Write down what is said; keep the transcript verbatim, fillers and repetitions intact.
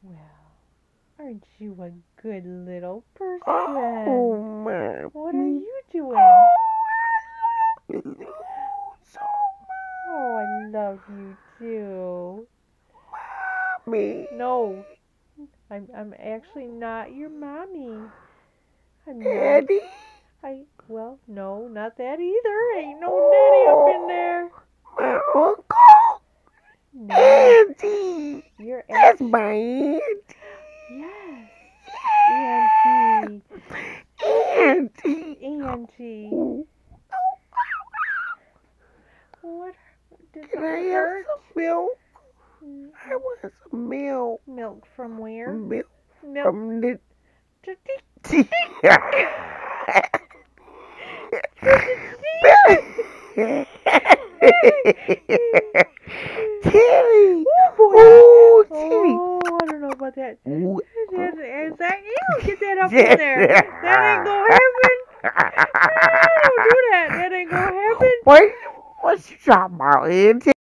Well, aren't you a good little person? Oh, mommy. What are you doing? So, Oh, I love you too. mommy. No, I'm I'm actually not your mommy. I'm not. Daddy. I well, no, not that either. Ain't no daddy up in there. My uncle. No, Auntie. you're That's auntie. my auntie. Yes, auntie. Auntie. Auntie. Ooh. What? Did Can I something have hurt? some milk? Mm, I want some milk. Milk from where? Milk Milk. from the To tea. Tilly! Oh boy! Oh, Tilly! Oh, I don't know about that. Ooh. Is that, is that you? Get that up in there. That ain't gonna happen. Don't do that. That ain't gonna happen. What? What you talking about, Auntie?